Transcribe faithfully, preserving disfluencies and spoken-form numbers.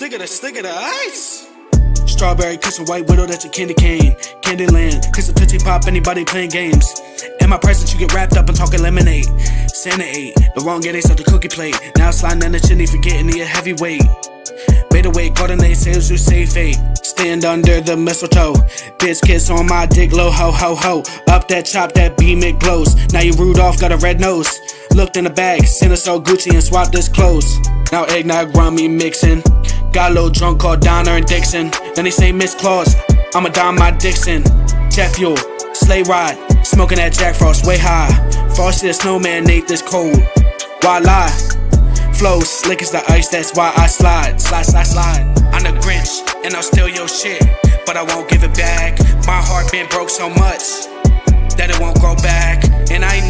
stick of the stick of the ice. Strawberry kissing white widow, that's a candy cane. Candyland, kiss a tootsie pop, anybody playing games. In my presence, you get wrapped up and talking lemonade. Santa ate the wrong game, they start the cookie plate. Now sliding down the chimney, forgetting he a heavyweight. Made away, golden they sales who say fate. Stand under the mistletoe. Bitch kiss on my dick, low ho ho ho. Up that chop, that beam it glows. Now you Rudolph got a red nose. Looked in the bag, Santa so Gucci and swapped his clothes. Now eggnog rummy mixing. Got a little drunk called Donner and Dixon. Then they say Miss Claus, I'ma don my Dixon. Jet fuel, sleigh ride, smoking that Jack Frost way high. Frosty the snowman, Nate this cold. Why lie? Flow slick as the ice, that's why I slide. Slide, slide, slide. I'm the Grinch, and I'll steal your shit, but I won't give it back. My heart been broke so much that it won't grow back. And I ain't